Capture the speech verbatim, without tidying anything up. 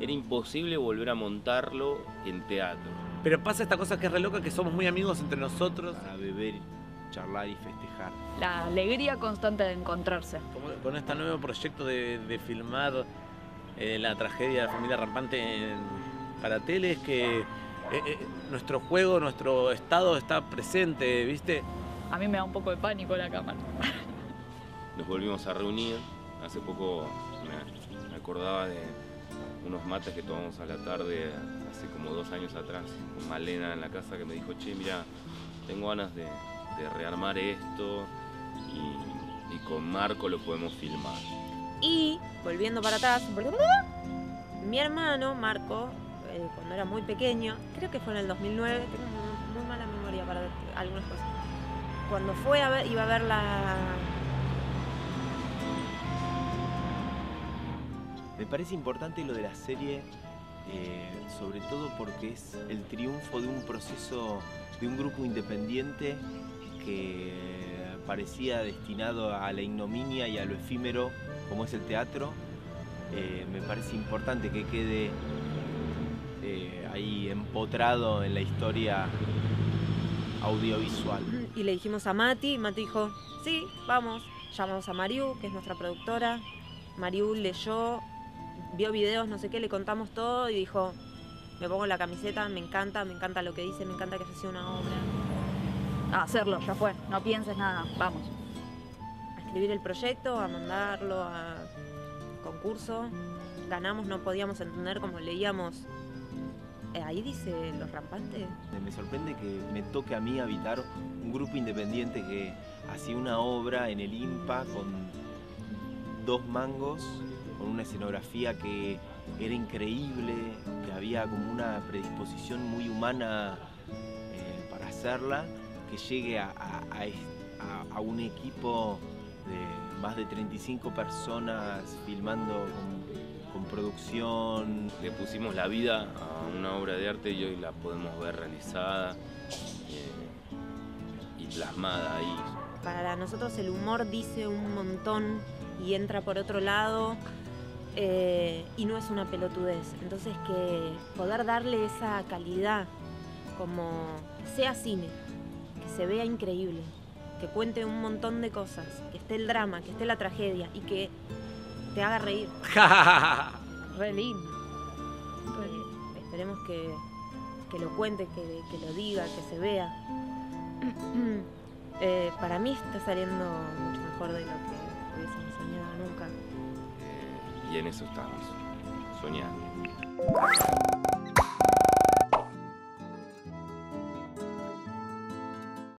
era imposible volver a montarlo en teatro. Pero pasa esta cosa que es re loca, que somos muy amigos entre nosotros. Para beber, charlar y festejar. La alegría constante de encontrarse. Como con este nuevo proyecto de, de filmar eh, la tragedia de la familia Rampante en, para tele, es que eh, eh, nuestro juego, nuestro estado está presente, ¿viste? A mí me da un poco de pánico la cámara. Nos volvimos a reunir. Hace poco me, me acordaba de unos mates que tomamos a la tarde hace como dos años atrás con Malena en la casa, que me dijo, che, mira, tengo ganas de, de rearmar esto y, y con Marco lo podemos filmar. Y, volviendo para atrás, mi hermano, Marco, eh, cuando era muy pequeño, creo que fue en el dos mil nueve, tengo muy, muy mala memoria para algunas cosas. Cuando fue a ver, iba a ver la... Me parece importante lo de la serie, eh, sobre todo porque es el triunfo de un proceso, de un grupo independiente que parecía destinado a la ignominia y a lo efímero, como es el teatro. Eh, me parece importante que quede eh, ahí empotrado en la historia audiovisual. Y le dijimos a Mati, y Mati dijo, sí, vamos. Llamamos a Mariú, que es nuestra productora. Mariú leyó, vio videos, no sé qué, le contamos todo y dijo, me pongo la camiseta, me encanta, me encanta lo que dice, me encanta que haya sido una obra. A hacerlo, ya fue. No pienses nada, vamos. A escribir el proyecto, a mandarlo a concurso. Ganamos, no podíamos entender cómo leíamos. Eh, ahí dice Los Rampantes. Me sorprende que me toque a mí habitar un grupo independiente que hacía una obra en el INPA con dos mangos, con una escenografía que era increíble, que había como una predisposición muy humana eh, para hacerla, que llegue a, a, a, a un equipo de más de treinta y cinco personas filmando con, con producción. Le pusimos la vida a una obra de arte y hoy la podemos ver realizada eh, y plasmada ahí. Para nosotros el humor dice un montón y entra por otro lado eh, y no es una pelotudez. Entonces que poder darle esa calidad, como que sea cine, que se vea increíble, que cuente un montón de cosas, que esté el drama, que esté la tragedia y que te haga reír. Re lindo. Eh, esperemos que, que lo cuente, que, que lo diga, que se vea. eh, para mí está saliendo mucho mejor de lo que hubiésemos soñado nunca. Eh, y en eso estamos, soñando.